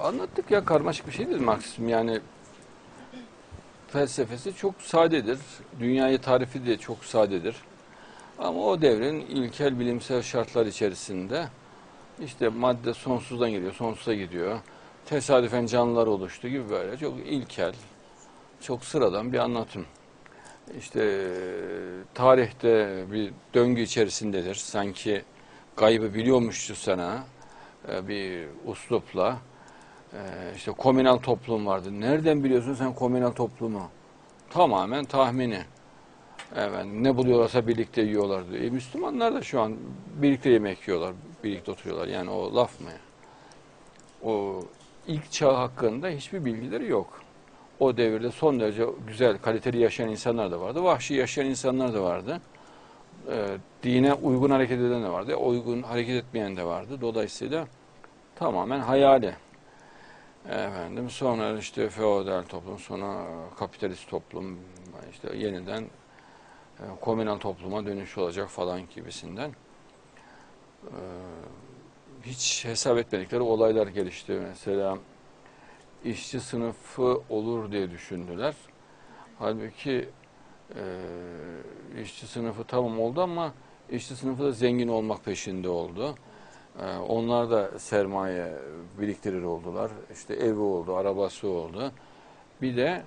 Anlattık ya, karmaşık bir şey değil Marksizm. Yani felsefesi çok sadedir. Dünyayı tarifi de çok sadedir. Ama o devrin ilkel bilimsel şartlar içerisinde işte madde sonsuzdan geliyor, sonsuza gidiyor. Tesadüfen canlılar oluştu gibi böyle çok ilkel, çok sıradan bir anlatım. İşte tarihte bir döngü içerisindedir. Sanki gaybı biliyormuşçasına bir uslupla işte komünal toplum vardı. Nereden biliyorsun sen komünal toplumu? Tamamen tahmini. Evet, ne buluyorlarsa birlikte yiyorlardı. Müslümanlar da şu an birlikte yemek yiyorlar, birlikte oturuyorlar. Yani o laf mı? O ilk çağ hakkında hiçbir bilgileri yok. O devirde son derece güzel, kaliteli yaşayan insanlar da vardı. Vahşi yaşayan insanlar da vardı. Dine uygun hareket eden de vardı. Uygun hareket etmeyen de vardı. Dolayısıyla tamamen hayali. Efendim, sonra işte feodal toplum, sonra kapitalist toplum, işte yeniden komünal topluma dönüş olacak falan gibisinden. Hiç hesap etmedikleri olaylar gelişti. Mesela işçi sınıfı olur diye düşündüler. Halbuki işçi sınıfı tamam oldu ama işçi sınıfı da zengin olmak peşinde oldu. Onlar da sermaye biriktirir oldular. İşte evi oldu, arabası oldu. Bir de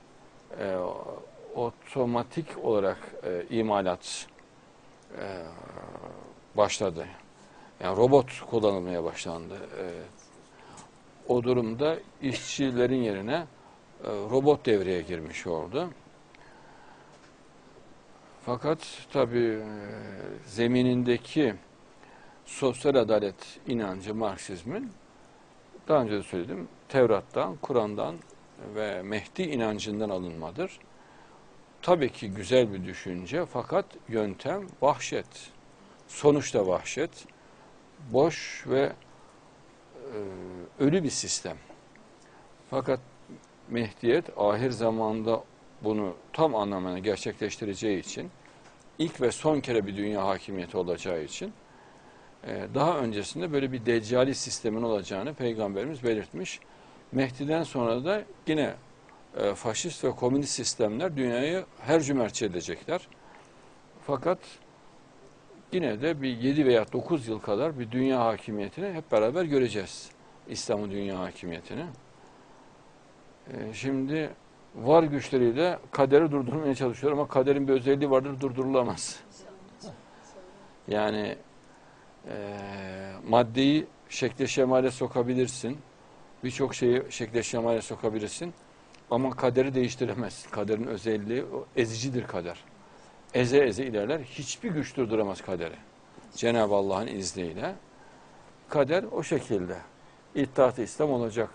otomatik olarak imalat başladı. Yani robot kullanılmaya başlandı. O durumda işçilerin yerine robot devreye girmiş oldu. Fakat tabii zeminindeki sosyal adalet inancı Marksizmin, daha önce de söyledim, Tevrat'tan, Kur'an'dan ve Mehdi inancından alınmadır. Tabii ki güzel bir düşünce fakat yöntem vahşet. Sonuçta vahşet, boş ve ölü bir sistem. Fakat Mehdiyet ahir zamanda bunu tam anlamıyla gerçekleştireceği için, ilk ve son kere bir dünya hakimiyeti olacağı için daha öncesinde böyle bir deccali sistemin olacağını Peygamberimiz belirtmiş. Mehdi'den sonra da yine faşist ve komünist sistemler dünyayı hercümerç edecekler. Fakat yine de bir 7 veya 9 yıl kadar bir dünya hakimiyetini hep beraber göreceğiz. İslam'ın dünya hakimiyetini. Şimdi var güçleriyle kaderi durdurmaya çalışıyor ama kaderin bir özelliği vardır, durdurulamaz. Yani maddeyi şekle şemale sokabilirsin. Birçok şeyi şekle şemale sokabilirsin. Ama kaderi değiştiremezsin. Kaderin özelliği ezicidir kader. Eze eze ilerler. Hiçbir güç durduramaz kaderi. Cenab-ı Allah'ın izniyle. Kader o şekilde. İttihat-ı İslam olacak.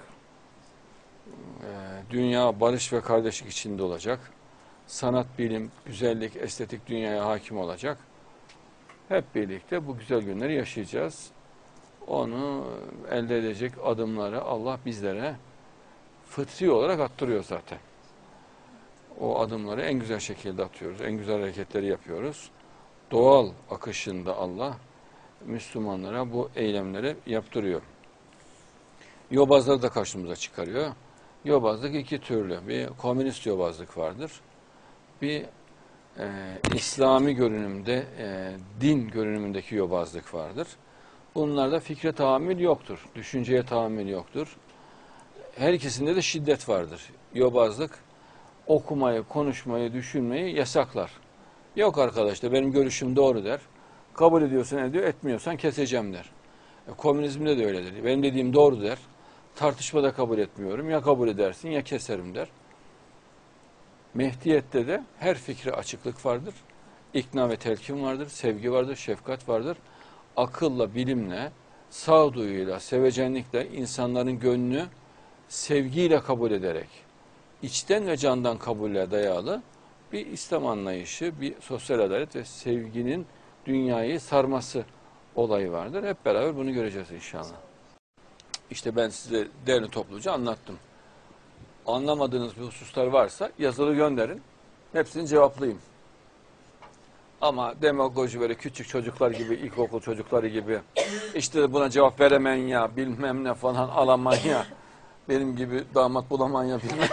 Dünya barış ve kardeşlik içinde olacak. Sanat, bilim, güzellik, estetik dünyaya hakim olacak. Hep birlikte bu güzel günleri yaşayacağız. Onu elde edecek adımları Allah bizlere fıtri olarak attırıyor zaten. O adımları en güzel şekilde atıyoruz. En güzel hareketleri yapıyoruz. Doğal akışında Allah Müslümanlara bu eylemleri yaptırıyor. Yobazları da karşımıza çıkarıyor. Yobazlık iki türlü. Bir komünist yobazlık vardır. Bir İslami görünümde, din görünümündeki yobazlık vardır. Bunlarda fikre tahammül yoktur. Düşünceye tahammül yoktur. Her ikisinde de şiddet vardır. Yobazlık okumayı, konuşmayı, düşünmeyi yasaklar. Yok arkadaşlar benim görüşüm doğru der. Kabul ediyorsan ediyor, etmiyorsan keseceğim der. Komünizmde de öyledir. Benim dediğim doğru der. Tartışmada kabul etmiyorum. Ya kabul edersin ya keserim der. Mehdiyette de her fikre açıklık vardır. İkna ve telkin vardır. Sevgi vardır, şefkat vardır. Akılla, bilimle, sağduyuyla, sevecenlikle insanların gönlünü sevgiyle kabul ederek, içten ve candan kabulle dayalı bir İslam anlayışı, bir sosyal adalet ve sevginin dünyayı sarması olayı vardır. Hep beraber bunu göreceğiz inşallah. İşte ben size değerli topluca anlattım. Anlamadığınız bir hususlar varsa yazılı gönderin. Hepsini cevaplayayım. Ama demagoji böyle küçük çocuklar gibi, ilkokul çocukları gibi işte buna cevap veremen ya, bilmem ne falan alaman ya. Benim gibi damat bulaman yapayım.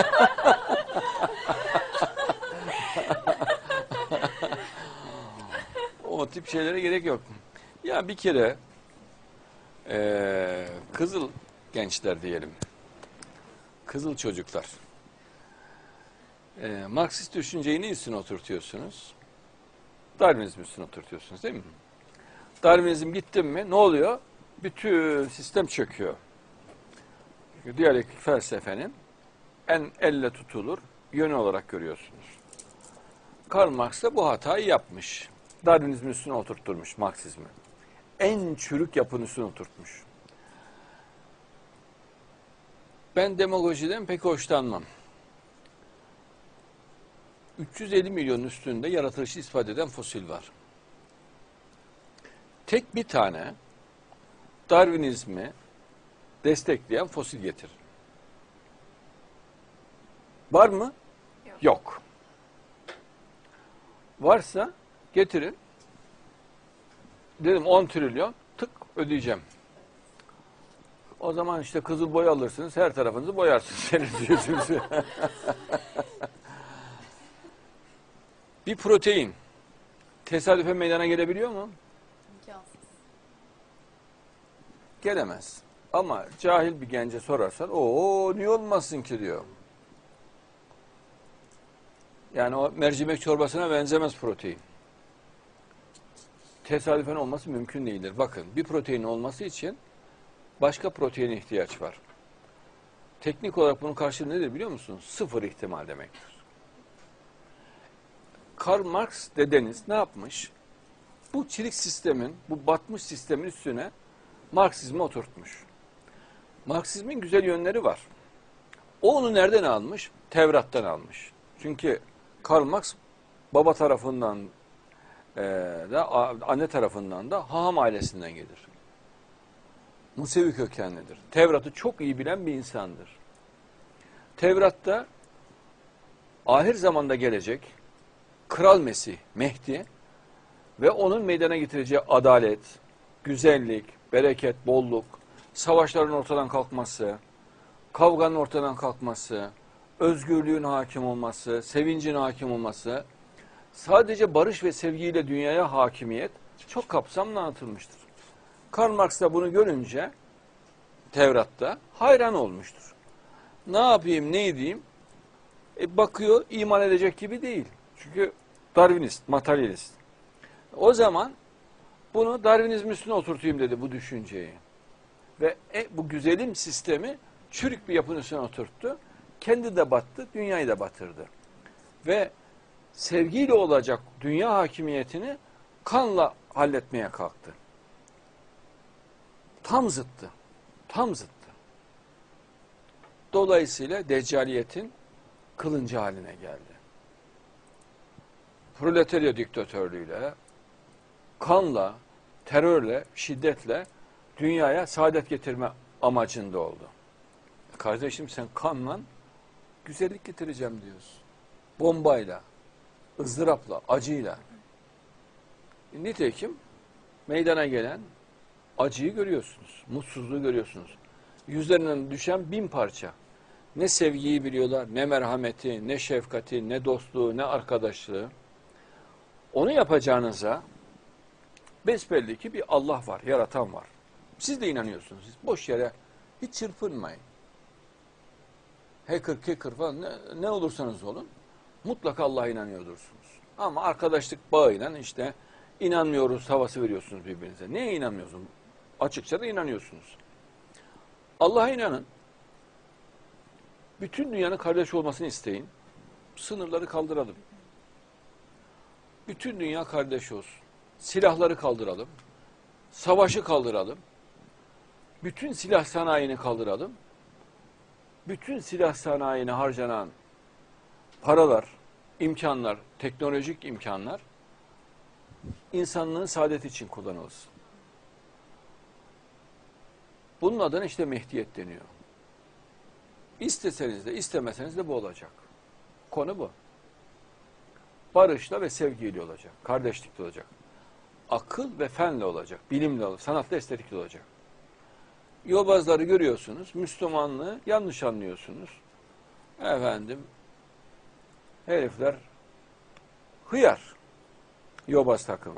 O tip şeylere gerek yok. Ya bir kere kızıl gençler diyelim. Kızıl çocuklar. Marksist düşünceyi ne üstüne oturtuyorsunuz? Darwinizm üstüne oturtuyorsunuz değil mi? Darwinizm gitti mi ne oluyor? Bütün sistem çöküyor. Çünkü diyalektik felsefenin en elle tutulur yönü olarak görüyorsunuz. Karl Marx da bu hatayı yapmış. Darwinizmin üstüne oturtturmuş Marksizmi. En çürük yapının üstüne oturtmuş. Ben demagojiden pek hoşlanmam. 350 milyonun üstünde yaratılışı ispat eden fosil var. Tek bir tane Darwinizmi destekleyen fosil getir. Var mı? Yok. Varsa getirin. Dedim 10 trilyon tık ödeyeceğim. O zaman işte kızıl boya alırsınız, her tarafınızı boyarsınız. Senin diyorsunuz. Bir protein tesadüfen meydana gelebiliyor mu? İmkansız. Gelemez. Ama cahil bir gence sorarsan, o niye olmasın ki diyor. Yani o mercimek çorbasına benzemez protein. Tesadüfen olması mümkün değildir. Bakın, bir protein olması için başka proteine ihtiyaç var. Teknik olarak bunun karşılığı nedir biliyor musunuz? Sıfır ihtimal demektir. Karl Marx dedeniz ne yapmış? Bu çelik sistemin, bu batmış sistemin üstüne Marksizmi oturtmuş. Marksizmin güzel yönleri var. O onu nereden almış? Tevrat'tan almış. Çünkü Karl Marx baba tarafından da anne tarafından da haham ailesinden gelir. Musevi kökenlidir. Tevrat'ı çok iyi bilen bir insandır. Tevrat'ta ahir zamanda gelecek Kral Mesih, Mehdi ve onun meydana getireceği adalet, güzellik, bereket, bolluk, savaşların ortadan kalkması, kavganın ortadan kalkması, özgürlüğün hakim olması, sevincin hakim olması, sadece barış ve sevgiyle dünyaya hakimiyet çok kapsamlı anlatılmıştır. Karl Marx da bunu görünce Tevrat'ta hayran olmuştur. Ne yapayım, ne edeyim? Bakıyor, iman edecek gibi değil. Çünkü Darwinist, materyalist. O zaman bunu Darwinizm üstüne oturtayım dedi bu düşünceyi. Ve bu güzelim sistemi çürük bir yapının üstüne oturttu. Kendi de battı, dünyayı da batırdı. Ve sevgiyle olacak dünya hakimiyetini kanla halletmeye kalktı. Tam zıttı. Tam zıttı. Dolayısıyla deccaliyetin kılıncı haline geldi. Proletarya diktatörlüğüyle, kanla, terörle, şiddetle dünyaya saadet getirme amacında oldu. Kardeşim sen kanla güzellik getireceğim diyorsun. Bombayla, ızdırapla, acıyla. Nitekim meydana gelen acıyı görüyorsunuz, mutsuzluğu görüyorsunuz. Yüzlerinden düşen 1000 parça. Ne sevgiyi biliyorlar, ne merhameti, ne şefkati, ne dostluğu, ne arkadaşlığı. Onu yapacağınıza besbelli ki bir Allah var, yaratan var. Siz de inanıyorsunuz. Siz boş yere hiç çırpınmayın. Hacker falan ne olursanız olun mutlaka Allah'a inanıyordursunuz. Ama arkadaşlık bağıyla işte inanmıyoruz havası veriyorsunuz birbirinize. Neye inanmıyorsunuz? Açıkça da inanıyorsunuz. Allah'a inanın. Bütün dünyanın kardeş olmasını isteyin. Sınırları kaldıralım. Bütün dünya kardeş olsun. Silahları kaldıralım. Savaşı kaldıralım. Bütün silah sanayini kaldıralım. Bütün silah sanayine harcanan paralar, imkanlar, teknolojik imkanlar insanlığın saadeti için kullanılsın. Bunun adına işte Mehdiyet deniyor. İsteseniz de istemeseniz de bu olacak. Konu bu. Barışla ve sevgiyle olacak. Kardeşlikle olacak. Akıl ve fenle olacak. Bilimle olacak. Sanatla estetikle olacak. Yobazları görüyorsunuz, Müslümanlığı yanlış anlıyorsunuz. Efendim, herifler hıyar, yobaz takımı.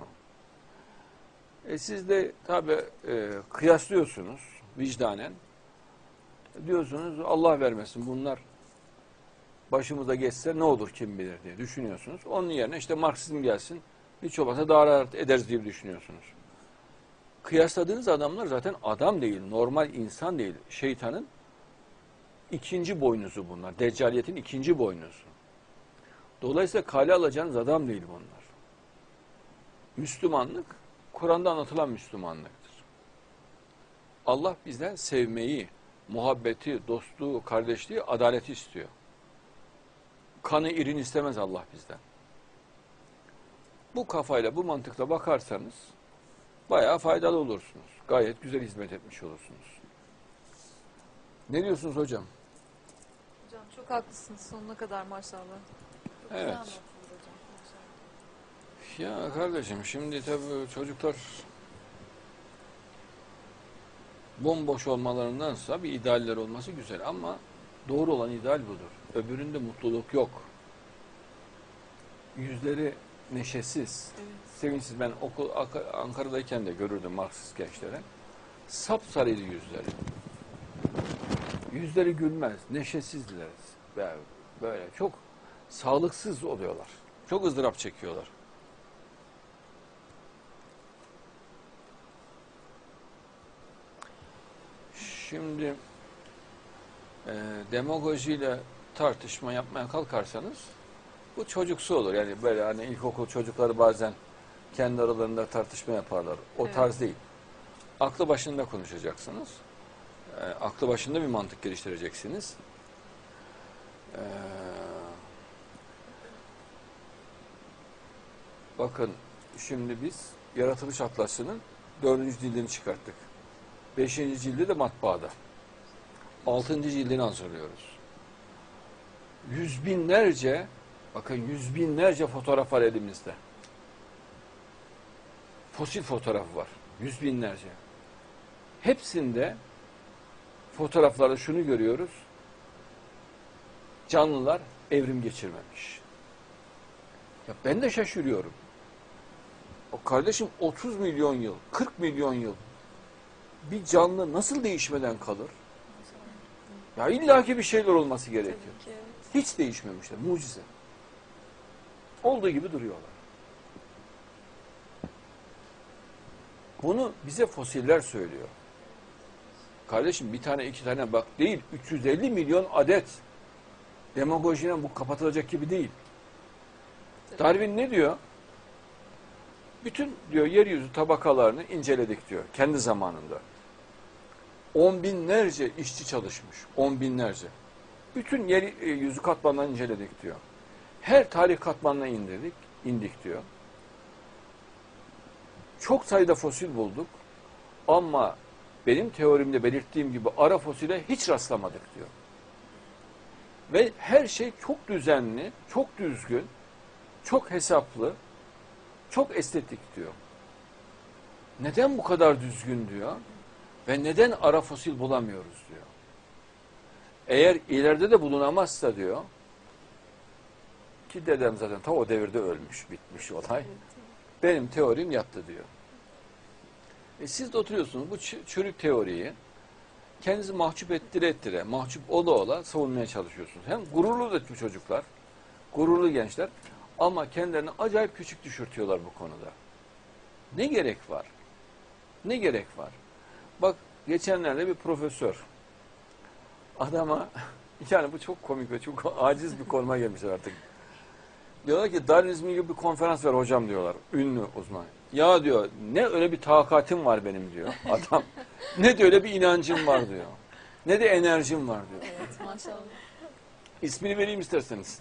Siz de tabii kıyaslıyorsunuz vicdanen. Diyorsunuz Allah vermesin bunlar başımıza geçse ne olur kim bilir diye düşünüyorsunuz. Onun yerine işte Marksizm gelsin, hiç olmazsa daha rahat ederiz diye düşünüyorsunuz. Kıyasladığınız adamlar zaten adam değil, normal insan değil. Şeytanın ikinci boynuzu bunlar. Deccaliyetin ikinci boynuzu. Dolayısıyla kale alacağınız adam değil bunlar. Müslümanlık, Kur'an'da anlatılan Müslümanlıktır. Allah bizden sevmeyi, muhabbeti, dostluğu, kardeşliği, adaleti istiyor. Kanı irin istemez Allah bizden. Bu kafayla, bu mantıkla bakarsanız bayağı faydalı olursunuz. Gayet güzel hizmet etmiş olursunuz. Ne diyorsunuz hocam? Hocam çok haklısınız sonuna kadar maşallah. Çok güzel Evet. anlattınız hocam. Maşallah. Ya kardeşim şimdi tabii çocuklar bomboş olmalarındansa bir idealler olması güzel ama doğru olan ideal budur. Öbüründe mutluluk yok. Yüzleri neşesiz, Evet. sevinçsiz. Ben Ankara'dayken de görürdüm Marksist gençlere. Sapsarıydı yüzleri. Yüzleri gülmez, neşesizdiler. Böyle çok sağlıksız oluyorlar. Çok ızdırap çekiyorlar. Şimdi demagojiyle tartışma yapmaya kalkarsanız bu çocuksu olur. Yani böyle hani ilkokul çocukları bazen kendi aralarında tartışma yaparlar. O Evet. tarz değil. Aklı başında konuşacaksınız. Aklı başında bir mantık geliştireceksiniz. Bakın şimdi biz Yaratılış Atlası'nın 4. cildini çıkarttık. 5. cildi de matbaada. 6. cildini hazırlıyoruz. Yüz binlerce fotoğraf var elimizde. Fosil fotoğrafı var. Yüz binlerce. Hepsinde fotoğraflarda şunu görüyoruz. Canlılar evrim geçirmemiş. Ya ben de şaşırıyorum. O kardeşim 30 milyon yıl, 40 milyon yıl bir canlı nasıl değişmeden kalır? Ya illaki bir şeyler olması gerekiyor. Tabii ki, evet. Hiç değişmemişler. Mucize. Olduğu gibi duruyorlar. Bunu bize fosiller söylüyor. Kardeşim bir tane iki tane bak değil. 350 milyon adet. Demagojiden bu kapatılacak gibi değil. Darwin ne diyor? Bütün diyor yeryüzü tabakalarını inceledik diyor. Kendi zamanında. 10 binlerce işçi çalışmış. 10 binlerce. Bütün yeryüzü katmanlarını inceledik diyor. Her tarih katmanına indik diyor. Çok sayıda fosil bulduk ama benim teorimde belirttiğim gibi ara fosile hiç rastlamadık diyor. Ve her şey çok düzenli, çok düzgün, çok hesaplı, çok estetik diyor. Neden bu kadar düzgün diyor ve neden ara fosil bulamıyoruz diyor. Eğer ileride de bulunamazsa diyor, ki dedem zaten ta o devirde ölmüş, bitmiş olay. Benim teorim yattı diyor. Siz de oturuyorsunuz bu çürük teoriyi kendinizi mahcup ettire, mahcup ola savunmaya çalışıyorsunuz. Hem gururlu da bu çocuklar, gururlu gençler ama kendilerini acayip küçük düşürtüyorlar bu konuda. Ne gerek var? Ne gerek var? Bak geçenlerde bir profesör adama yani bu çok komik ve çok aciz bir konuma gelmişler artık. Diyorlar ki Darwinizm gibi bir konferans ver hocam diyorlar. Ünlü uzman. Ya diyor ne öyle bir takatim var benim diyor adam. Ne de öyle bir inancım var diyor. Ne de enerjim var diyor. Evet maşallah. İsmini vereyim isterseniz.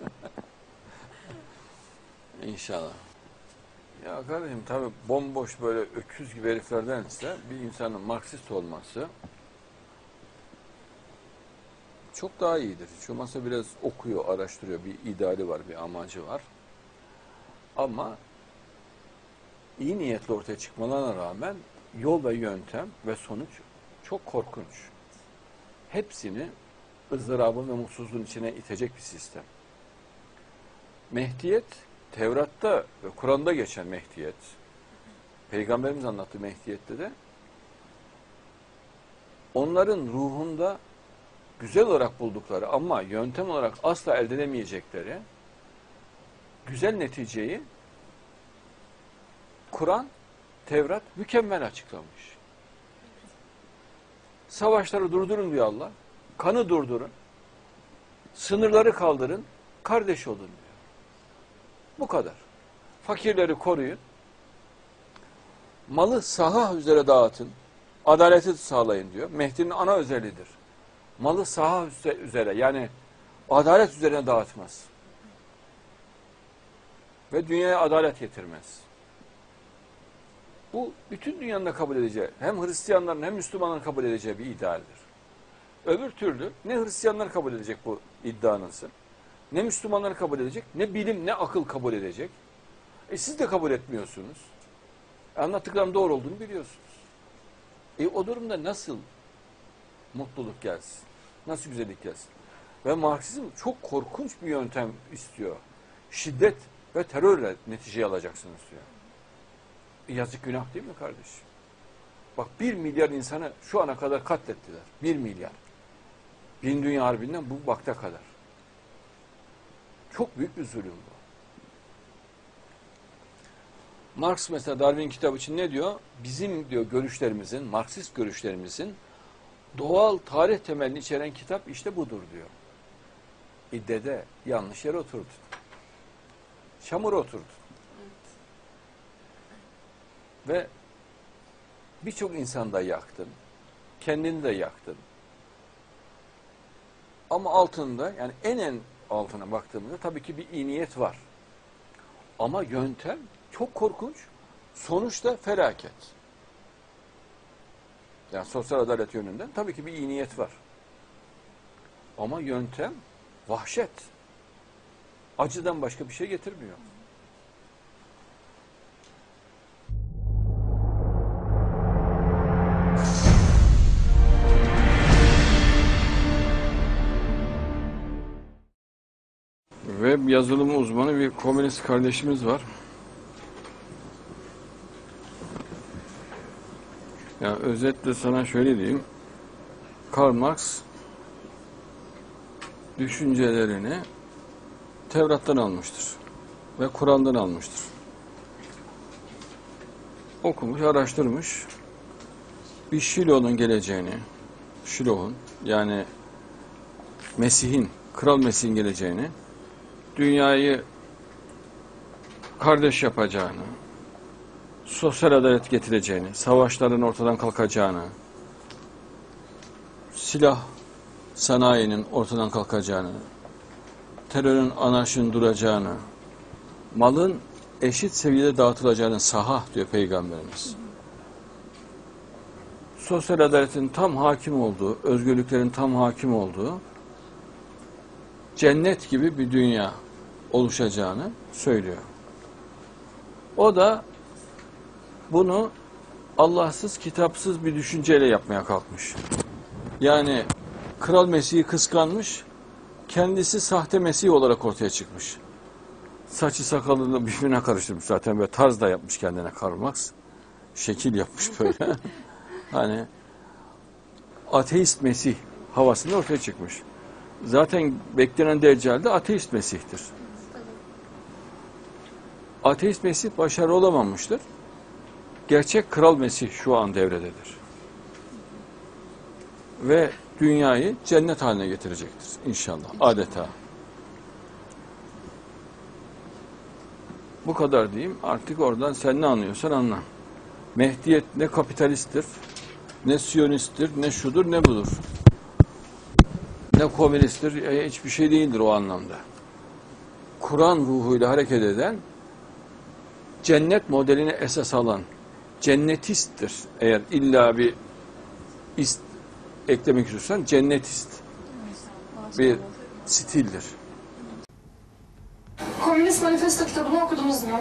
İnşallah. Ya kardeşim tabii bomboş böyle öküz gibi heriflerdense bir insanın Marksist olması çok daha iyidir. Hiç olmazsa biraz okuyor, araştırıyor. Bir ideali var, bir amacı var. Ama iyi niyetli ortaya çıkmalarına rağmen yol ve yöntem ve sonuç Çok korkunç. Hepsini ızdırabın ve mutsuzluğun içine itecek bir sistem. Mehdiyet, Tevrat'ta ve Kur'an'da geçen Mehdiyet, Peygamberimiz anlattığı Mehdiyet'te de onların ruhunda güzel olarak buldukları ama yöntem olarak asla elde edemeyecekleri güzel neticeyi Kur'an, Tevrat mükemmel açıklamış. Savaşları durdurun diyor Allah. Kanı durdurun. Sınırları kaldırın. Kardeş olun diyor. Bu kadar. Fakirleri koruyun. Malı saha üzere dağıtın. Adaleti sağlayın diyor. Mehdi'nin ana özelliğidir. Malı saha üzere yani adalet üzerine dağıtmaz. Ve dünyaya adalet getirmez. Bu bütün dünyanın da kabul edeceği, hem Hristiyanların hem Müslümanların kabul edeceği bir idealdir. Öbür türlü ne Hristiyanlar kabul edecek bu iddianızı, ne Müslümanlar kabul edecek, ne bilim ne akıl kabul edecek. Siz de kabul etmiyorsunuz. Anlattıklarım doğru olduğunu biliyorsunuz. O durumda nasıl mutluluk gelsin? Nasıl güzellik gelsin? Ve Marksizm çok korkunç bir yöntem istiyor. Şiddet ve terörle neticeyi alacaksınız diyor. Yazık günah değil mi kardeşim? Bak 1 milyar insanı şu ana kadar katlettiler. 1 milyar. Birinci Dünya Harbi'nden bu vakte kadar. Çok büyük bir zulüm bu. Marx mesela Darwin kitabı için ne diyor? Bizim diyor görüşlerimizin, Marksist görüşlerimizin doğal tarih temelini içeren kitap işte budur diyor. İddede yanlış yere oturdu. Çamura oturdu. Ve birçok insan da yaktın. Kendini de yaktın. Ama altında yani en altına baktığımızda tabii ki bir iyi niyet var. Ama yöntem çok korkunç. Sonuçta felaket. Yani sosyal adalet yönünden tabii ki bir iyi niyet var. Ama yöntem vahşet. Acıdan başka bir şey getirmiyor. Web yazılımı uzmanı bir komünist kardeşimiz var. Yani özetle sana şöyle diyeyim. Karl Marx düşüncelerini Tevrat'tan almıştır ve Kur'an'dan almıştır. Okumuş, araştırmış. Bir Şilo'nun geleceğini, Şilo'nun yani Mesih'in, Kral Mesih'in geleceğini, dünyayı kardeş yapacağını, sosyal adalet getireceğini, savaşların ortadan kalkacağını, silah sanayinin ortadan kalkacağını, terörün, anarşinin duracağını, malın eşit seviyede dağıtılacağını saha diyor Peygamberimiz. Sosyal adaletin tam hakim olduğu, özgürlüklerin tam hakim olduğu cennet gibi bir dünya oluşacağını söylüyor. O da bunu Allahsız, kitapsız bir düşünceyle yapmaya kalkmış. Yani Kral Mesih'i kıskanmış, kendisi sahte Mesih olarak ortaya çıkmış. Saçı sakalını birbirine karıştırmış zaten ve tarz da yapmış kendine Karl Marx. Şekil yapmış böyle. Hani ateist Mesih havasında ortaya çıkmış. Zaten beklenen Deccal de ateist Mesih'tir. Ateist Mesih başarılı olamamıştır. Gerçek Kral Mesih şu an devrededir. Ve dünyayı cennet haline getirecektir inşallah. Adeta. Bu kadar diyeyim. Artık oradan sen ne anlıyorsan anla. Mehdiyet ne kapitalisttir, ne siyonisttir, ne şudur, ne budur. Ne komünisttir, hiçbir şey değildir o anlamda. Kur'an ruhuyla hareket eden, cennet modelini esas alan, cennetisttir. Eğer illa bir ist eklemek istiyorsan cennetist bir stildir. Komünist Manifesto kitabını okudunuz mu?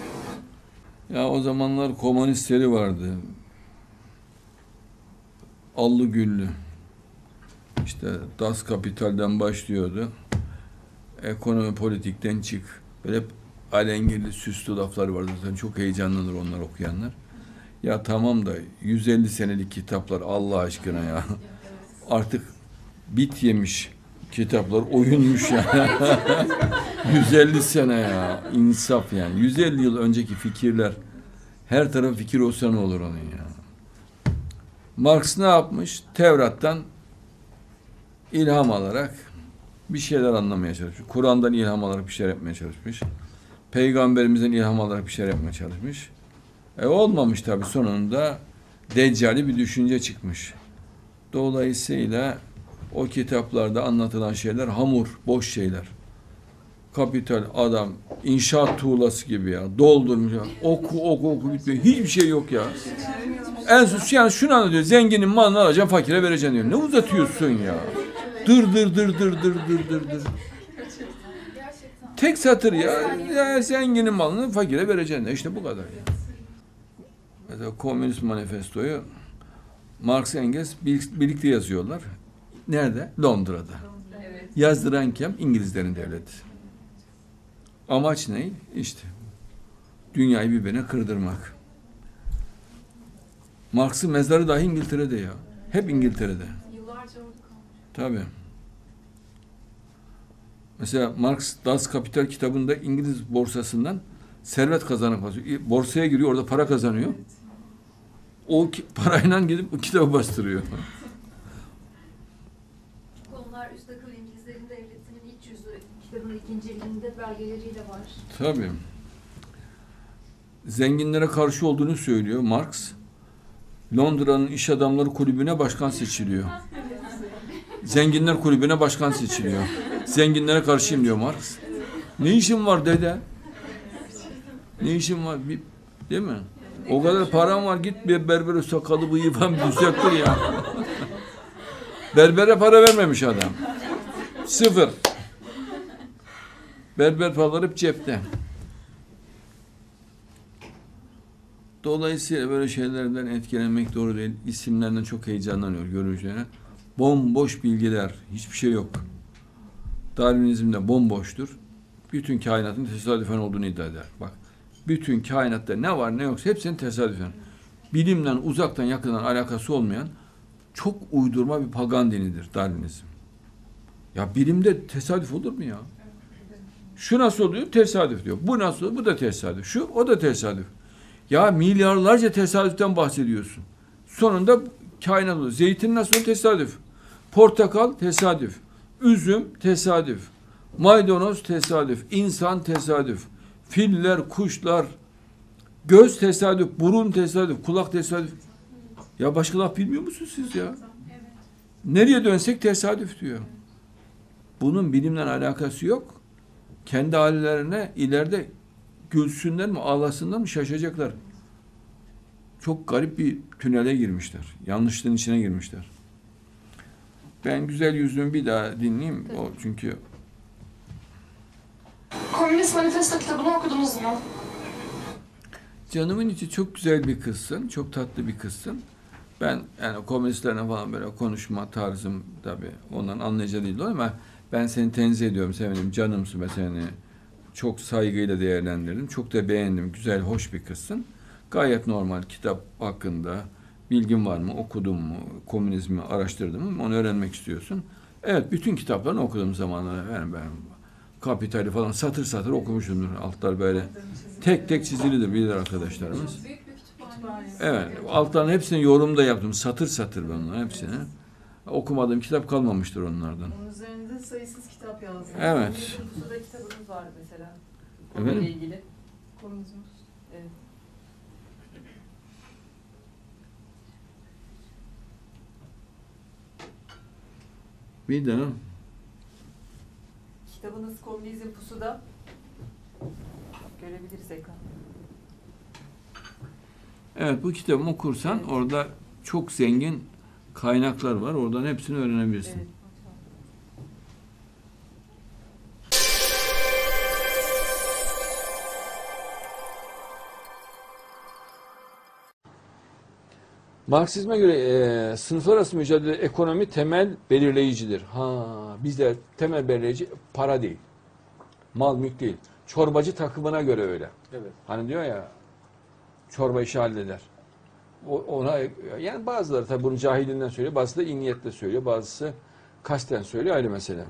Ya o zamanlar komünistleri vardı. allı güllü. İşte Das Kapital'den başlıyordu. Ekonomi politikten çık. Böyle hep alengirli, süslü lafları vardı. Zaten çok heyecanlanır onlar okuyanlar. Ya tamam da 150 senelik kitaplar Allah aşkına ya. Artık bit yemiş kitaplar, oyunmuş yani. 150 sene ya. İnsaf yani. 150 yıl önceki fikirler. Her taraf fikir olsa ne olur onun ya. Marx ne yapmış? Tevrat'tan ilham alarak bir şeyler anlamaya çalışmış. Kur'an'dan ilham alarak bir şeyler yapmaya çalışmış. Peygamberimizden ilham alarak bir şeyler yapmaya çalışmış. Olmamış tabii, sonunda deccali bir düşünce çıkmış. Dolayısıyla o kitaplarda anlatılan şeyler hamur, boş şeyler. Kapital adam inşaat tuğlası gibi ya. Doldurmuş ya. Oku bitmiyor. Hiçbir şey yok ya. En son yani şunu anlatıyor. Zenginin malını alacaksın, fakire vereceksin diyor. Ne uzatıyorsun ya? Dır. Tek satır ya. Zenginin malını fakire vereceksin. İşte bu kadar ya. Mesela Komünist Manifesto'yu Marx Engels birlikte yazıyorlar. Nerede? Londra'da. Evet. Yazdıran kim? İngilizlerin devleti. Amaç ne? İşte dünyayı birbirine kırdırmak. Marx'ın mezarı dahi İngiltere'de ya. Hep İngiltere'de. Yıllarca orada kalmış. Tabii. Mesela Marx Das Kapital kitabında İngiliz borsasından servet kazanıp borsaya giriyor, orada para kazanıyor. O parayla gidip o kitabı bastırıyor. Konular üst akıl İngilizlerin devletinin iç yüzü kitabının 2. cildinde belgeleriyle var. Tabii. Zenginlere karşı olduğunu söylüyor Marx. Londra'nın iş adamları kulübüne başkan seçiliyor. Zenginler kulübüne başkan seçiliyor. Zenginlere karşıyım diyor Marx. Ne işin var dede? Ne işin var? Değil mi? O kadar param var, git bir berbere sakalı bıyığı falan düzelttir ya. Berbere para vermemiş adam. Sıfır. Berber paraları hep cepte. Dolayısıyla böyle şeylerden etkilenmek doğru değil. İsimlerden çok heyecanlanıyor görünüşlerine. Bomboş bilgiler, hiçbir şey yok. Darwinizm de bomboştur. Bütün kainatın tesadüfen olduğunu iddia eder. Bak, bütün kainatta ne var ne yoksa hepsinin tesadüfen. Bilimle uzaktan yakından alakası olmayan çok uydurma bir pagan dinidir Darwinizm. Ya bilimde tesadüf olur mu ya? Şu nasıl oluyor? Tesadüf diyor. Bu nasıl oluyor? Bu da tesadüf. Şu, o da tesadüf. Ya milyarlarca tesadüften bahsediyorsun. Sonunda kainat oluyor. Zeytin nasıl oluyor? Tesadüf. Portakal tesadüf. Üzüm tesadüf. Maydanoz tesadüf. İnsan tesadüf. Filler, kuşlar, göz tesadüf, burun tesadüf, kulak tesadüf. Ya başka laf bilmiyor musunuz siz ya? Nereye dönsek tesadüf diyor. Bunun bilimle alakası yok. Kendi hallerine ileride gülsünler mi, ağlasınlar mı şaşacaklar. Çok garip bir tünele girmişler. Yanlışlığın içine girmişler. Ben güzel yüzlüğümü bir daha dinleyeyim. O çünkü Komünist Manifesto kitabını okudunuz mu? canımın içi çok güzel bir kızsın. Çok tatlı bir kızsın. Ben yani komünistlerle falan böyle konuşma tarzım tabii ondan anlayacağı değil ama ben seni tenzih ediyorum, sevenim, canımsın ve seni çok saygıyla değerlendirdim. Çok da beğendim. Güzel, hoş bir kızsın. Gayet normal, kitap hakkında bilgin var mı, okudun mu, komünizmi araştırdın mı, onu öğrenmek istiyorsun. Evet, bütün kitaplarını okudum zamanında. Yani ben Kapital'i falan satır satır okumuşumdur. Altlar böyle tek tek çizilidir, bilir arkadaşlarımız. Büyük bir kütüphane. Evet, altların hepsini yorum da yaptım. Satır satır ben onların hepsini. Okumadığım kitap kalmamıştır onlardan. Onun üzerinde sayısız kitap yazdınız. Evet. Burada kitabınız var mesela. Efendim? Konuyla ilgili. Komünizmus. Evet. Bir daha. Kitabınız Komünizm Pusu'da. Görebiliriz ekranda. Evet, bu kitabımı okursan Evet. orada çok zengin kaynaklar var. Oradan hepsini öğrenebilirsin. Evet. Marksizme göre sınıflar arası mücadele ekonomi temel belirleyicidir. Bizde temel belirleyici para değil. Mal mülk değil. Çorbacı takımına göre öyle. Evet. Hani diyor ya çorba işi halleder. Ona yani bazıları tabii bunu cahilinden söylüyor, bazısı da iyi niyetle söylüyor, bazısı kasten söylüyor, ayrı mesele.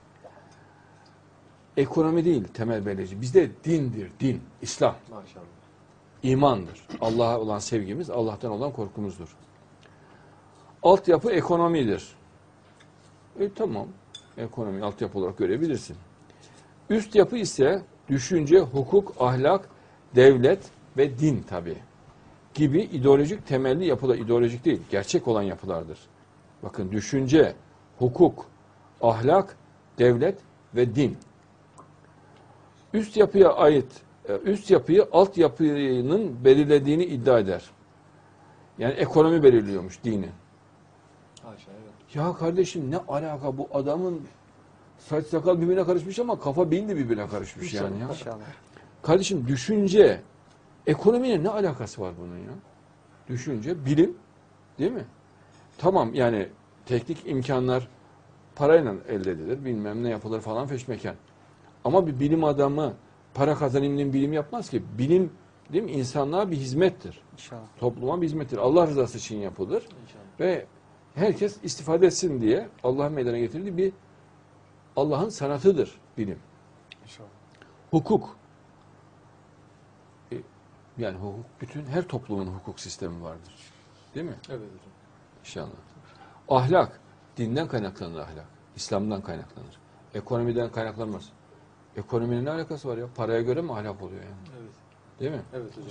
Ekonomi değil temel belirleyici. Bizde dindir, din, İslam, Maşallah. imandır. Allah'a olan sevgimiz, Allah'tan olan korkumuzdur. Altyapı ekonomidir. Tamam, ekonomi altyapı olarak görebilirsin. Üst yapı ise düşünce, hukuk, ahlak, devlet ve din tabii gibi ideolojik temelli yapılar, ideolojik değil, gerçek olan yapılardır. Bakın düşünce, hukuk, ahlak, devlet ve din. Üst yapıya ait, üst yapıyı alt yapının belirlediğini iddia eder. Yani ekonomi belirliyormuş dini. Haşa, evet. Ya kardeşim ne alaka bu adamın saç sakal birbirine karışmış ama kafa beyin de birbirine karışmış yani ya. İnşallah. Kardeşim düşünce, ekonomiyle ne alakası var bunun ya? Düşünce, bilim değil mi? Tamam yani teknik imkanlar parayla elde edilir, bilmem ne yapılır falan feşmeken. Ama bir bilim adamı para kazanayım diye bilim yapmaz ki. Bilim değil mi? İnsanlığa bir hizmettir. İnşallah. Topluma bir hizmettir. Allah rızası için yapılır. İnşallah. Ve herkes istifade etsin diye Allah'ın meydana getirdiği bir Allah'ın sanatıdır bilim. İnşallah. Hukuk. Yani hukuk bütün her toplumun hukuk sistemi vardır. Değil mi? Evet hocam. İnşallah. Ahlak. Dinden kaynaklanır ahlak. İslam'dan kaynaklanır. Ekonomiden kaynaklanmaz. Ekonominin ne alakası var ya? Paraya göre mi ahlak oluyor yani? Evet. Değil mi? Evet hocam.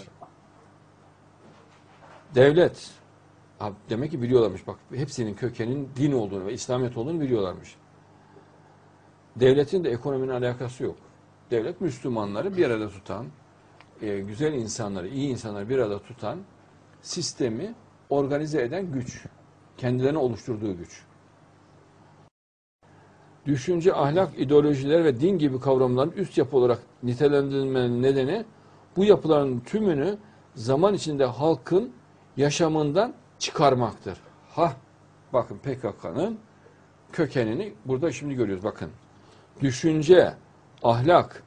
Devlet. Demek ki biliyorlarmış. Bak hepsinin kökenin din olduğunu ve İslamiyet olduğunu biliyorlarmış. Devletin de ekonominin alakası yok. Devlet Müslümanları bir arada tutan, güzel insanları, iyi insanları bir arada tutan, sistemi organize eden güç. Kendilerine oluşturduğu güç. Düşünce, ahlak, ideolojiler ve din gibi kavramların üst yapı olarak nitelendirilmenin nedeni bu yapıların tümünü zaman içinde halkın yaşamından çıkarmaktır. Bakın PKK'nın kökenini burada şimdi görüyoruz. Bakın. Düşünce, ahlak,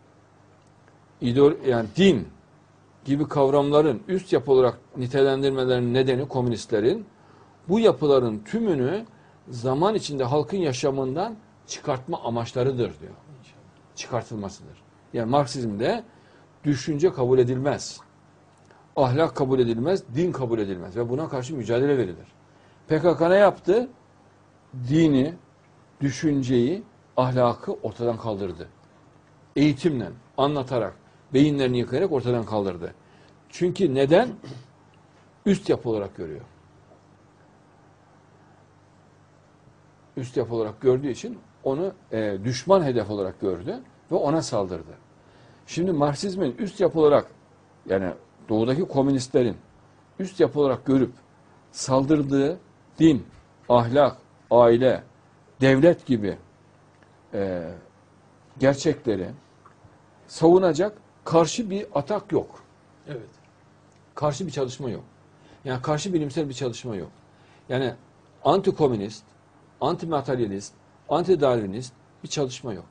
yani din gibi kavramların üst yapı olarak nitelendirmelerinin nedeni komünistlerin bu yapıların tümünü zaman içinde halkın yaşamından çıkartma amaçlarıdır diyor. Çıkartılmasıdır. Yani Marksizm'de düşünce kabul edilmez. Ahlak kabul edilmez, din kabul edilmez ve buna karşı mücadele verilir. PKK ne yaptı? Dini, düşünceyi, ahlakı ortadan kaldırdı. Eğitimle, anlatarak, beyinlerini yıkayarak ortadan kaldırdı. Çünkü neden? Üst yapı olarak görüyor. Üst yapı olarak gördüğü için onu düşman hedef olarak gördü ve ona saldırdı. Şimdi Marksizmin üst yapı olarak yani doğudaki komünistlerin üst yapı olarak görüp saldırdığı din, ahlak, aile, devlet gibi gerçekleri savunacak karşı bir atak yok. Evet. Karşı bir çalışma yok. Yani karşı bilimsel bir çalışma yok. Yani anti-komünist, anti-materyalist, anti-darwinist bir çalışma yok.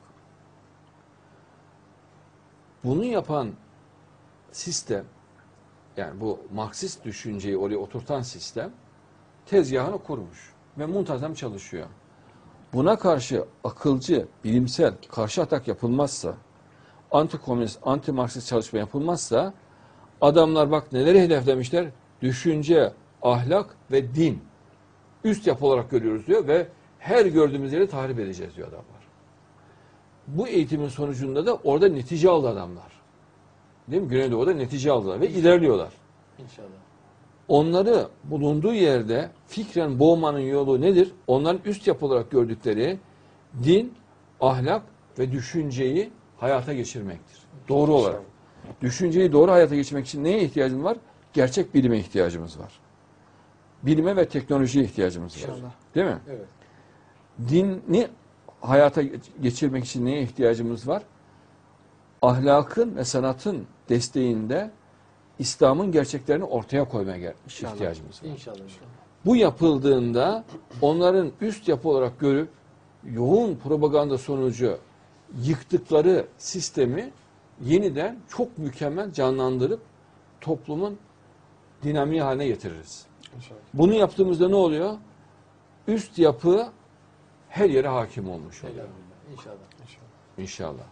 Bunu yapan sistem, yani bu Marksist düşünceyi oraya oturtan sistem tezgahını kurmuş ve muntazam çalışıyor. Buna karşı akılcı, bilimsel karşı atak yapılmazsa, anti-komünist, anti-Marksist çalışma yapılmazsa adamlar bak neleri hedeflemişler? Düşünce, ahlak ve din. Üst yapı olarak görüyoruz diyor ve her gördüğümüz yeri tahrip edeceğiz diyor adamlar. Bu eğitimin sonucunda da orada netice aldı adamlar. Değil mi? Güneydoğu'da netice aldılar ve ilerliyorlar. İnşallah. Onları bulunduğu yerde fikren boğmanın yolu nedir? Onların üst yapı olarak gördükleri din, ahlak ve düşünceyi hayata geçirmektir. Doğru olarak. Düşünceyi doğru hayata geçirmek için neye ihtiyacımız var? Gerçek bilime ihtiyacımız var. Bilime ve teknolojiye ihtiyacımız var. İnşallah. Değil mi? Evet. Dini hayata geçirmek için neye ihtiyacımız var? Ahlakın ve sanatın desteğinde İslam'ın gerçeklerini ortaya koymaya İnşallah. ihtiyacımız var. İnşallah. Bu yapıldığında onların üst yapı olarak görüp yoğun propaganda sonucu yıktıkları sistemi yeniden çok mükemmel canlandırıp toplumun dinamiği haline getiririz. İnşallah. Bunu yaptığımızda ne oluyor? Üst yapı her yere hakim olmuş oluyor. Elhamdülillah. İnşallah. İnşallah. İnşallah.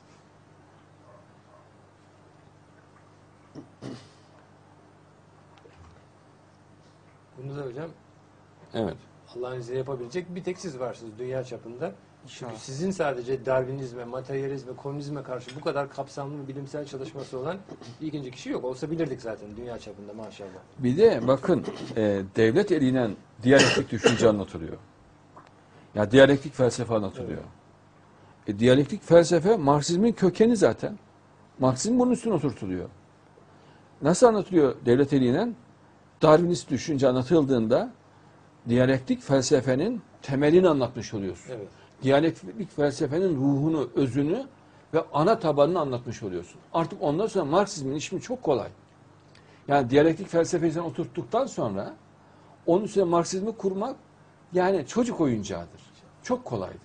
Bunu da hocam Evet. Allah'ın izniyle yapabilecek bir tek siz varsınız dünya çapında. Çünkü sizin sadece Darwinizme, materyalizme, komünizme karşı bu kadar kapsamlı bir bilimsel çalışması olan bir ikinci kişi yok. Olsa bilirdik zaten dünya çapında maşallah. Bir de bakın devlet eliyle diyalektik düşünce anlatılıyor. Ya diyalektik felsefe anlatılıyor. Diyalektik felsefe Marksizmin kökeni zaten. Marksizm bunun üstüne oturtuluyor. Nasıl anlatılıyor devlet eliyle? Darwinist düşünce anlatıldığında diyalektik felsefenin temelini anlatmış oluyorsun. Evet. Diyalektik felsefenin ruhunu, özünü ve ana tabanını anlatmış oluyorsun. Artık ondan sonra Marksizmin işi çok kolay. Yani diyalektik felsefeyi sen oturttuktan sonra onun üstüne Marksizmi kurmak yani çocuk oyuncağıdır. Çok kolaydır.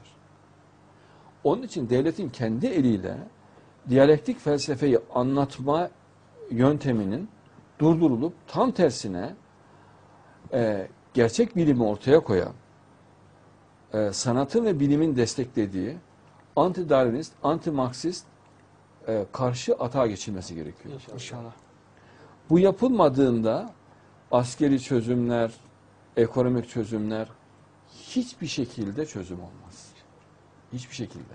Onun için devletin kendi eliyle diyalektik felsefeyi anlatma yönteminin durdurulup tam tersine gerçek bilimi ortaya koyan, sanatın ve bilimin desteklediği anti-Darwinist, anti-Marksist karşı atağa geçilmesi gerekiyor. İnşallah. Bu yapılmadığında askeri çözümler, ekonomik çözümler hiçbir şekilde çözüm olmaz. Hiçbir şekilde.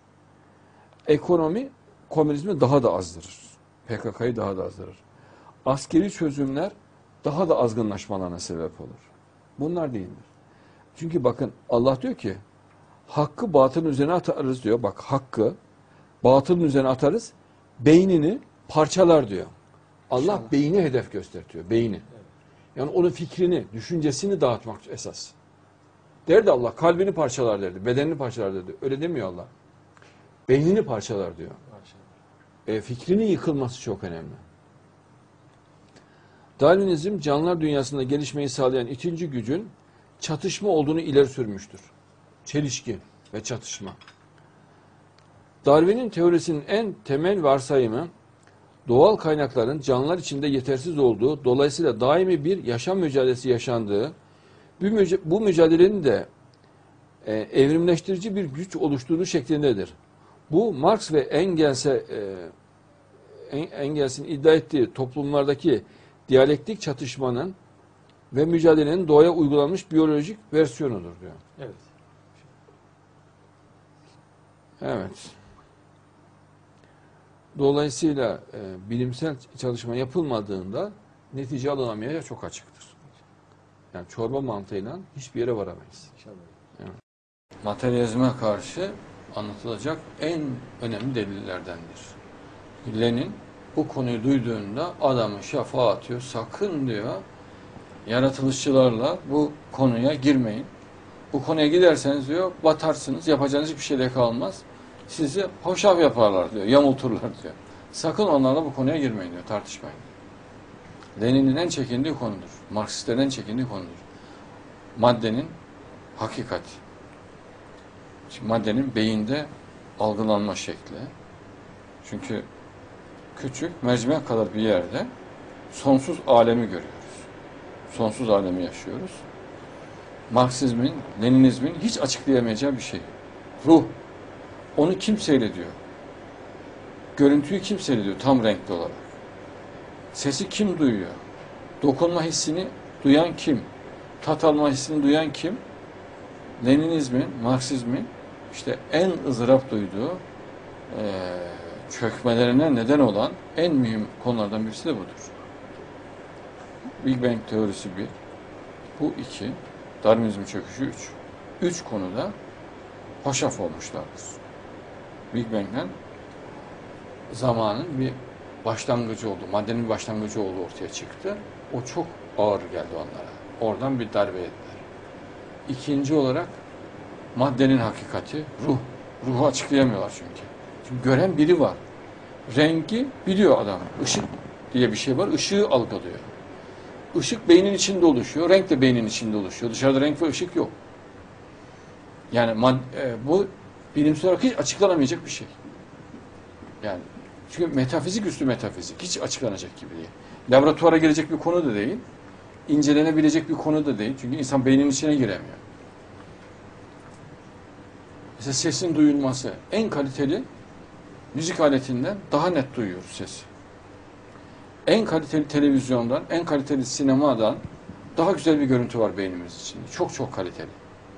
Ekonomi komünizmi daha da azdırır. PKK'yı daha da azdırır. Askeri çözümler daha da azgınlaşmalarına sebep olur. Bunlar değildir. Çünkü bakın Allah diyor ki hakkı batılın üzerine atarız diyor. Bak hakkı batılın üzerine atarız. Beynini parçalar diyor. Allah İnşallah. beyni hedef gösteriyor. Beyni. Yani onun fikrini, düşüncesini dağıtmak esas. Derdi Allah kalbini parçalar derdi. Bedenini parçalar derdi. Öyle demiyor Allah. Beynini parçalar diyor. Maşallah. Fikrinin yıkılması çok önemli. Darwinizm canlılar dünyasında gelişmeyi sağlayan ikinci gücün çatışma olduğunu ileri sürmüştür. Çelişki ve çatışma. Darwin'in teorisinin en temel varsayımı doğal kaynakların canlılar içinde yetersiz olduğu, dolayısıyla daimi bir yaşam mücadelesi yaşandığı, bu mücadelenin de evrimleştirici bir güç oluşturduğu şeklindedir. Bu Marx ve Engels'in iddia ettiği toplumlardaki diyalektik çatışmanın ve mücadelenin doğaya uygulanmış biyolojik versiyonudur diyor. Evet. Evet. Dolayısıyla bilimsel çalışma yapılmadığında netice alınamayacak çok açıktır. Yani çorba mantığıyla hiçbir yere varamayız. İnşallah. Materyalizme karşı anlatılacak en önemli delillerdendir. Lenin bu konuyu duyduğunda adamı şafağa atıyor. Sakın diyor yaratılışçılarla bu konuya girmeyin. Bu konuya giderseniz diyor batarsınız. Yapacağınız hiçbir şey de kalmaz. Sizi hoşaf yaparlar diyor. Yamulturlar diyor. Sakın onlarla bu konuya girmeyin diyor. Tartışmayın. Lenin'in en çekindiği konudur. Marksistlerin en çekindiği konudur. Maddenin hakikati. Şimdi maddenin beyinde algılanma şekli. Çünkü küçük, mercimek kadar bir yerde sonsuz alemi görüyoruz. Sonsuz alemi yaşıyoruz. Marksizmin, Leninizmin hiç açıklayamayacağı bir şey. Ruh. Onu kim seyrediyor? Görüntüyü kim seyrediyor tam renkli olarak? Sesi kim duyuyor? Dokunma hissini duyan kim? Tat alma hissini duyan kim? Leninizmin, Marksizmin işte en ızdırap duyduğu çökmelerine neden olan en mühim konulardan birisi de budur. Big Bang teorisi 1, bu 2, Darwinizmin çöküşü 3. 3 konuda hoşaf olmuşlardır. Big Bang'den zamanın bir başlangıcı oldu, maddenin bir başlangıcı olduğu ortaya çıktı. O çok ağır geldi onlara. Oradan bir darbe yediler. İkinci olarak maddenin hakikati, ruh. Ruhu açıklayamıyorlar çünkü. Çünkü gören biri var. Rengi biliyor adam. Işık diye bir şey var. Işığı algılıyor. Işık beynin içinde oluşuyor. Renk de beynin içinde oluşuyor. Dışarıda renk ve ışık yok. Yani bu bilimsel olarak hiç açıklanamayacak bir şey. Yani çünkü metafizik üstü metafizik. Hiç açıklanacak gibi değil. Laboratuvara gelecek bir konu da değil. İncelenebilecek bir konu da değil. Çünkü insan beynin içine giremiyor. Mesela sesin duyulması en kaliteli müzik aletinden daha net duyuyoruz sesi. En kaliteli televizyondan, en kaliteli sinemadan daha güzel bir görüntü var beynimiz içinde. Çok çok kaliteli.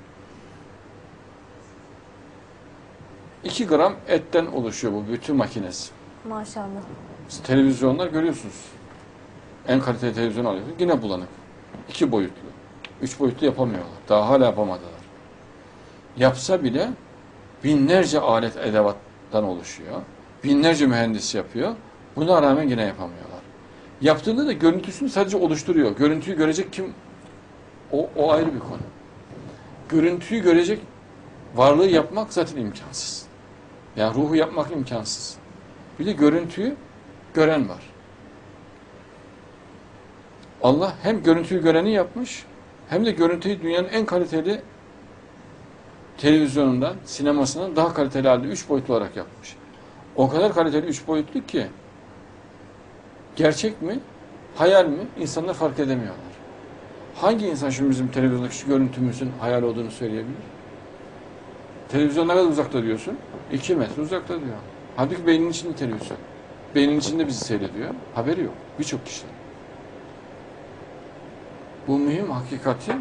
2 gram etten oluşuyor bu bütün makinesi. Maşallah. Siz televizyonlar görüyorsunuz. En kaliteli televizyon alıyorsunuz. Yine bulanık. 2 boyutlu. 3 boyutlu yapamıyorlar. Daha hala yapamadılar. Yapsa bile binlerce alet edevattan oluşuyor. Binlerce mühendis yapıyor. Buna rağmen yine yapamıyorlar. Yaptığında da görüntüsünü sadece oluşturuyor. Görüntüyü görecek kim? O ayrı bir konu. Görüntüyü görecek varlığı yapmak zaten imkansız. Yani ruhu yapmak imkansız. Bir de görüntüyü gören var. Allah hem görüntüyü göreni yapmış, hem de görüntüyü dünyanın en kaliteli televizyonundan, sinemasından daha kaliteli halde 3 boyutlu olarak yapmış. O kadar kaliteli 3 boyutlu ki gerçek mi, hayal mi insanlar fark edemiyorlar. Hangi insan şimdi bizim televizyondaki şu görüntümüzün hayal olduğunu söyleyebilir? Televizyon ne kadar uzakta diyorsun? 2 metre uzakta diyor. Halbuki beynin içinde televizyon. Beynin içinde bizi seyrediyor. Haberi yok. Birçok kişi. Bu mühim hakikati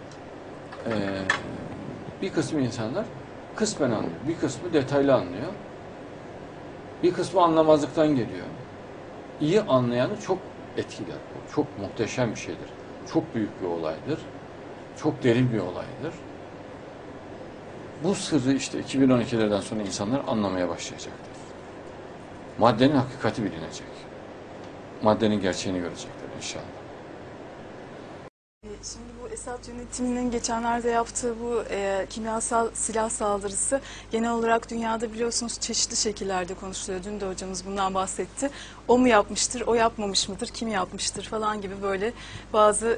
bir kısmı insanlar kısmen anlıyor. Bir kısmı detaylı anlıyor. Bir kısmı anlamazlıktan geliyor. İyi anlayanı çok etkiler. Çok muhteşem bir şeydir. Çok büyük bir olaydır. Çok derin bir olaydır. Bu sırrı işte 2012'lerden sonra insanlar anlamaya başlayacaktır. Maddenin hakikati bilinecek. Maddenin gerçeğini görecekler inşallah. Şimdi bu Esad yönetiminin geçenlerde yaptığı bu kimyasal silah saldırısı genel olarak dünyada biliyorsunuz çeşitli şekillerde konuşuluyor. Dün de hocamız bundan bahsetti. O mu yapmıştır, o yapmamış mıdır, kim yapmıştır falan gibi böyle bazı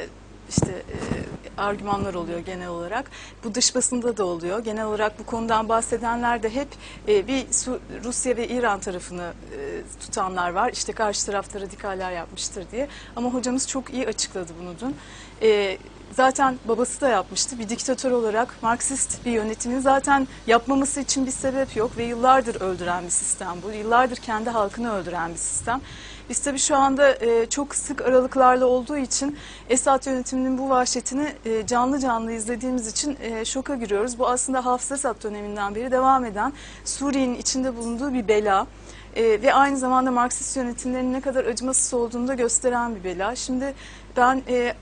argümanlar oluyor genel olarak. Bu dış basında da oluyor. Genel olarak bu konudan bahsedenler de hep bir Rusya ve İran tarafını tutanlar var. İşte karşı tarafta radikaller yapmıştır diye. Ama hocamız çok iyi açıkladı bunu dün. Zaten babası da yapmıştı. Bir diktatör olarak Marksist bir yönetimin zaten yapmaması için bir sebep yok ve yıllardır öldüren bir sistem bu. Yıllardır kendi halkını öldüren bir sistem. Biz tabii şu anda çok sık aralıklarla olduğu için Esad yönetiminin bu vahşetini canlı canlı izlediğimiz için şoka giriyoruz. Bu aslında Hafız Esad döneminden beri devam eden Suriye'nin içinde bulunduğu bir bela. Ve aynı zamanda Marksist yönetimlerin ne kadar acımasız olduğunu da gösteren bir bela. Şimdi ben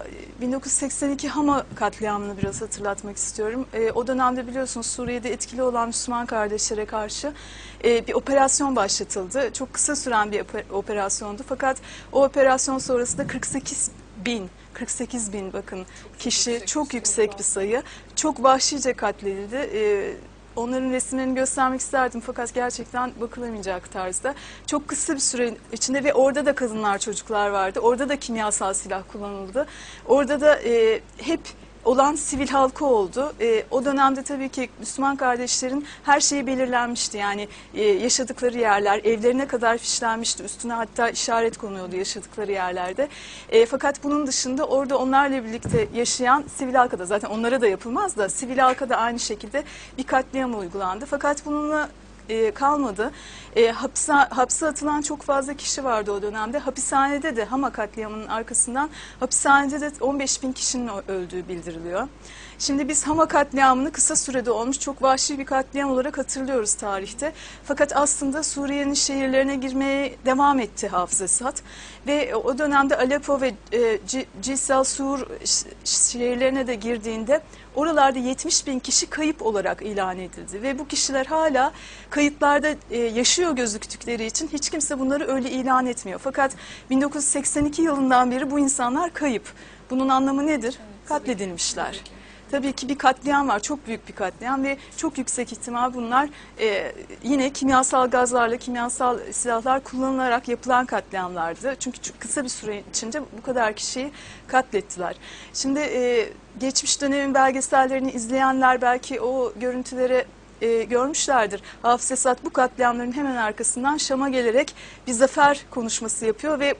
1982 Hama katliamını biraz hatırlatmak istiyorum. O dönemde biliyorsunuz Suriye'de etkili olan Müslüman kardeşlere karşı bir operasyon başlatıldı. Çok kısa süren bir operasyondu. Fakat o operasyon sonrasında 48 bin bakın kişi, çok yüksek bir sayı, çok vahşice katledildi. Onların resimlerini göstermek isterdim fakat gerçekten bakılamayacak tarzda. Çok kısa bir süre içinde ve orada da kadınlar, çocuklar vardı. Orada da kimyasal silah kullanıldı. Orada da hep olan sivil halkı oldu. O dönemde tabii ki Müslüman kardeşlerin her şeyi belirlenmişti. Yani yaşadıkları yerler, evlerine kadar fişlenmişti. Üstüne hatta işaret konuyordu yaşadıkları yerlerde. Fakat bunun dışında orada onlarla birlikte yaşayan sivil halka da, zaten onlara da yapılmaz da, sivil halka da aynı şekilde bir katliam uygulandı. Fakat bununla kalmadı. Hapse atılan çok fazla kişi vardı o dönemde. Hapishanede de Hama katliamının arkasından hapishanede de 15 bin kişinin öldüğü bildiriliyor. Şimdi biz Hama katliamını kısa sürede olmuş çok vahşi bir katliam olarak hatırlıyoruz tarihte. Fakat aslında Suriye'nin şehirlerine girmeye devam etti Hafız Esad. Ve o dönemde Aleppo ve Cisal Sur şehirlerine de girdiğinde oralarda 70 bin kişi kayıp olarak ilan edildi. Ve bu kişiler hala kayıtlarda yaşıyor gözüktükleri için hiç kimse bunları öyle ilan etmiyor. Fakat 1982 yılından beri bu insanlar kayıp. Bunun anlamı nedir? Katledilmişler. tabii ki bir katliam var. Çok büyük bir katliam ve çok yüksek ihtimal bunlar yine kimyasal gazlarla, kimyasal silahlar kullanılarak yapılan katliamlardı. Çünkü çok kısa bir süre içinde bu kadar kişiyi katlettiler. Şimdi geçmiş dönemin belgesellerini izleyenler belki o görüntüleri görmüşlerdir. Hafız Esad bu katliamların hemen arkasından Şam'a gelerek bir zafer konuşması yapıyor ve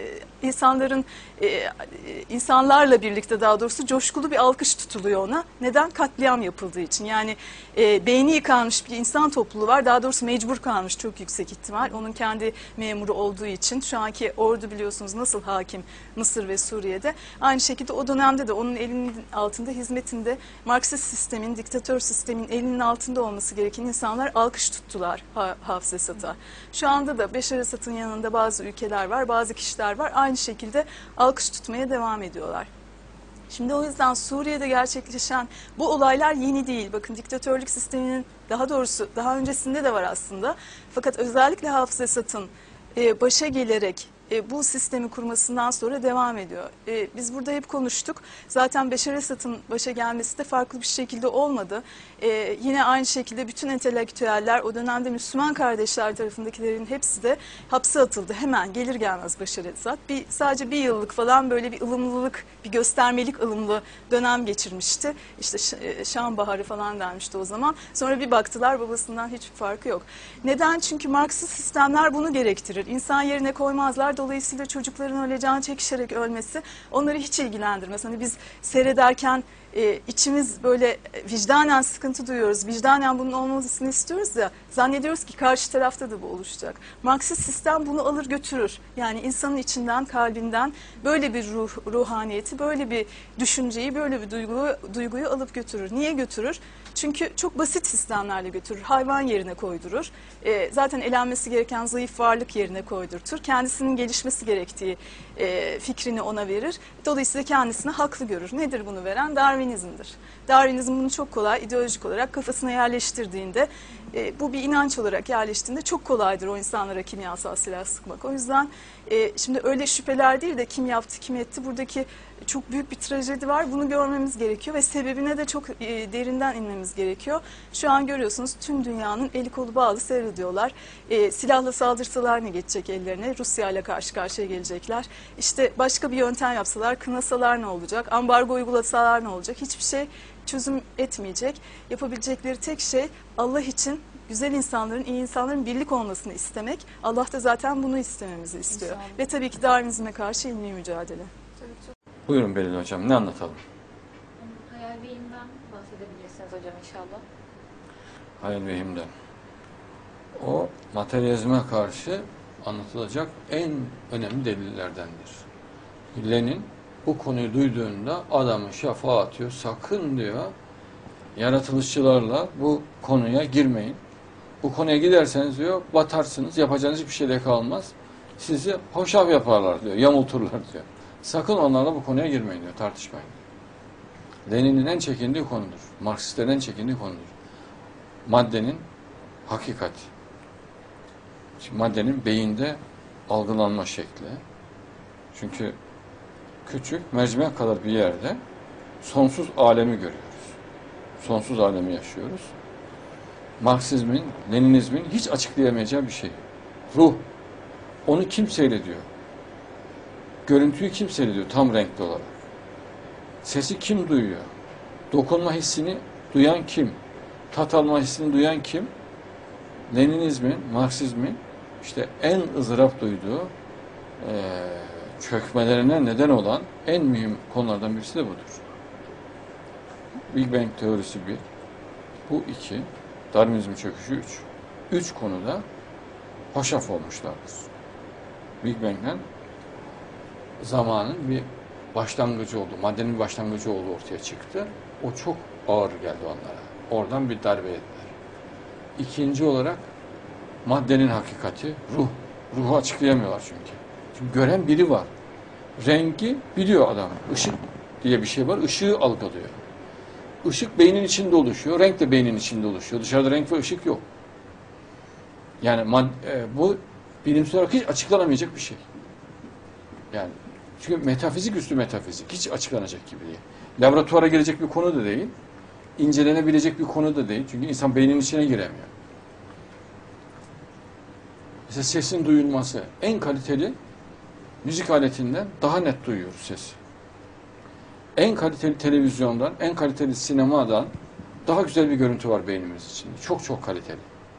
insanlarla birlikte daha doğrusu coşkulu bir alkış tutuluyor ona. Neden? Katliam yapıldığı için. Yani beyni yıkanmış bir insan topluluğu var. Daha doğrusu mecbur kalmış çok yüksek ihtimal. Onun kendi memuru olduğu için. Şu anki ordu biliyorsunuz nasıl hakim Mısır ve Suriye'de. Aynı şekilde o dönemde de onun elinin altında, hizmetinde Marksist sistemin, diktatör sistemin elinin altında olması gereken insanlar alkış tuttular Hafız Esad'a. Şu anda da Beşar Esad'ın yanında bazı ülkeler var, bazı kişiler var. Aynı şekilde alkış tutmaya devam ediyorlar. Şimdi o yüzden Suriye'de gerçekleşen bu olaylar yeni değil. Bakın diktatörlük sisteminin daha doğrusu daha öncesinde de var aslında. Fakat özellikle Hafız Esad'ın başa gelerek bu sistemi kurmasından sonra devam ediyor. Biz burada hep konuştuk. Zaten Beşar Esad'ın başa gelmesi de farklı bir şekilde olmadı. Yine aynı şekilde bütün entelektüeller, o dönemde Müslüman kardeşler tarafındakilerin hepsi de hapse atıldı. Hemen gelir gelmez Beşar Esad. Sadece bir yıllık falan böyle bir ılımlılık, bir göstermelik ılımlı dönem geçirmişti. İşte Şam Baharı falan denmişti o zaman. Sonra bir baktılar babasından hiçbir farkı yok. Neden? Çünkü Marksist sistemler bunu gerektirir. İnsan yerine koymazlar. Dolayısıyla çocukların öyle can çekişerek ölmesi onları hiç ilgilendirmez. Hani biz seyrederken içimiz böyle vicdanen sıkıntı duyuyoruz. Vicdanen bunun olmasını istiyoruz ya. Zannediyoruz ki karşı tarafta da bu oluşacak. Marksist sistem bunu alır götürür. Yani insanın içinden, kalbinden böyle bir ruhaniyeti, böyle bir düşünceyi, böyle bir duyguyu alıp götürür. Niye götürür? Çünkü çok basit sistemlerle götürür. Hayvan yerine koydurur. Zaten elenmesi gereken zayıf varlık yerine koydurtur. Kendisinin gelişmesi gerektiği fikrini ona verir. Dolayısıyla kendisini haklı görür. Nedir bunu veren? Darwinizm'dir. Darwinizm bunu çok kolay ideolojik olarak kafasına yerleştirdiğinde, bu bir inanç olarak yerleştiğinde çok kolaydır o insanlara kimyasal silah sıkmak. O yüzden şimdi öyle şüpheler değil de kim yaptı, kim etti, buradaki çok büyük bir trajedi var. Bunu görmemiz gerekiyor ve sebebine de çok derinden inmemiz gerekiyor. Şu an görüyorsunuz tüm dünyanın eli kolu bağlı seyrediyorlar. Silahla saldırsalar ne geçecek ellerine? Rusya ile karşı karşıya gelecekler. İşte başka bir yöntem yapsalar, kınasalar ne olacak? Ambargo uygulasalar ne olacak? Hiçbir şey çözüm etmeyecek. Yapabilecekleri tek şey Allah için güzel insanların, iyi insanların birlik olmasını istemek. Allah da zaten bunu istememizi istiyor. İnşallah. Ve tabii ki Darwinizme karşı ilmi mücadele. Tabii çok Buyurun Belin Hocam, ne anlatalım? Hayal ve ilimden bahsedebilirsiniz hocam inşallah. Hayal vehimden. O materyalizme karşı anlatılacak en önemli delillerdendir. Lenin bu konuyu duyduğunda adamı şafağa atıyor. Sakın diyor, yaratılışçılarla bu konuya girmeyin. Bu konuya giderseniz diyor, batarsınız, yapacağınız hiçbir şey de kalmaz. Sizi hoşaf yaparlar diyor, yamulturlar diyor. Sakın onlarla bu konuya girmeyin diyor, tartışmayın. Lenin'in en çekindiği konudur. Marksistlerin en çekindiği konudur. Maddenin hakikati. Şimdi maddenin beyinde algılanma şekli. Çünkü küçük, mercimek kadar bir yerde sonsuz alemi görüyoruz. Sonsuz alemi yaşıyoruz. Marksizmin, Leninizmin hiç açıklayamayacağı bir şey. Ruh. Onu kim seyrediyor? Görüntüyü kim seyrediyor tam renkli olarak? Sesi kim duyuyor? Dokunma hissini duyan kim? Tat alma hissini duyan kim? Leninizmin, Marksizmin işte en ızdırap duyduğu çökmelerine neden olan en mühim konulardan birisi de budur. Big Bang teorisi 1, bu 2, Darwinizmin çöküşü 3. 3 konuda hoşaf olmuşlardır. Big Bang'den zamanın bir başlangıcı oldu, maddenin bir başlangıcı oldu ortaya çıktı. O çok ağır geldi onlara. Oradan bir darbe yediler. İkinci olarak maddenin hakikati, ruh. Ruhu açıklayamıyorlar çünkü. Çünkü gören biri var. Rengi biliyor adam. Işık diye bir şey var. Işığı algılıyor. Işık beynin içinde oluşuyor. Renk de beynin içinde oluşuyor. Dışarıda renk ve ışık yok. Yani bu bilimsel olarak hiç açıklanamayacak bir şey. Yani çünkü metafizik üstü metafizik. Hiç açıklanacak gibi değil. Laboratuvara girecek bir konu da değil. İncelenebilecek bir konu da değil. Çünkü insan beyninin içine giremiyor. Mesela sesin duyulması en kaliteli müzik aletinden daha net duyuyoruz sesi. En kaliteli televizyondan, en kaliteli sinemadan daha güzel bir görüntü var beynimiz içinde. Çok çok kaliteli.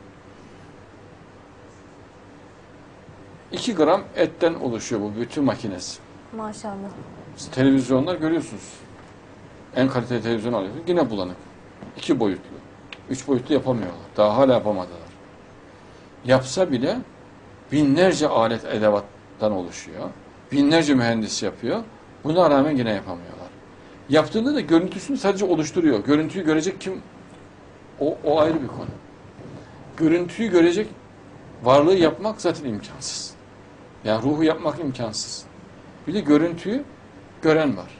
2 gram etten oluşuyor bu bütün makinesi. Maşallah. Siz televizyonlar görüyorsunuz. En kaliteli televizyon alıyorsunuz. Yine bulanık. 2 boyutlu. 3 boyutlu yapamıyorlar. Daha hala yapamadılar. Yapsa bile binlerce alet edevattan oluşuyor. Binlerce mühendis yapıyor. Buna rağmen yine yapamıyorlar. Yaptığında da görüntüsünü sadece oluşturuyor. Görüntüyü görecek kim? O ayrı bir konu. Görüntüyü görecek varlığı yapmak zaten imkansız. Yani ruhu yapmak imkansız. Bir de görüntüyü gören var.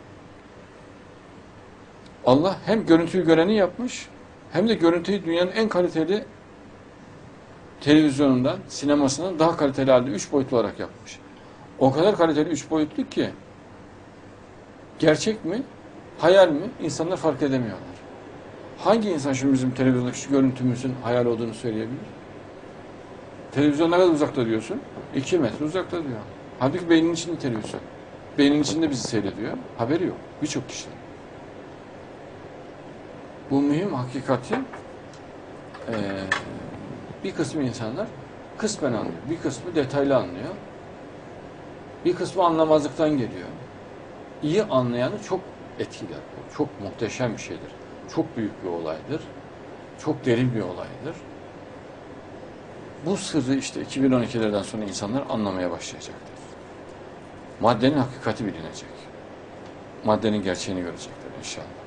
Allah hem görüntüyü göreni yapmış, hem de görüntüyü dünyanın en kaliteli televizyonundan, sinemasından daha kaliteli halde 3 boyutlu olarak yapmış. O kadar kaliteli 3 boyutlu ki gerçek mi, hayal mi insanlar fark edemiyorlar. Hangi insan şimdi bizim televizyondaki şu görüntümüzün hayal olduğunu söyleyebilir? Televizyon ne kadar uzakta diyorsun? 2 metre uzakta diyor. Halbuki beynin içinde televizyon. Beynin içinde bizi seyrediyor. Haberi yok. Birçok kişi. Bu mühim hakikati bir kısmı insanlar kısmen anlıyor. Bir kısmı detaylı anlıyor. Bir kısmı anlamazlıktan geliyor. İyi anlayanı çok etkiler. Çok muhteşem bir şeydir. Çok büyük bir olaydır. Çok derin bir olaydır. Bu sırrı işte 2012'lerden sonra insanlar anlamaya başlayacaktır. Maddenin hakikati bilinecek. Maddenin gerçeğini görecekler inşallah.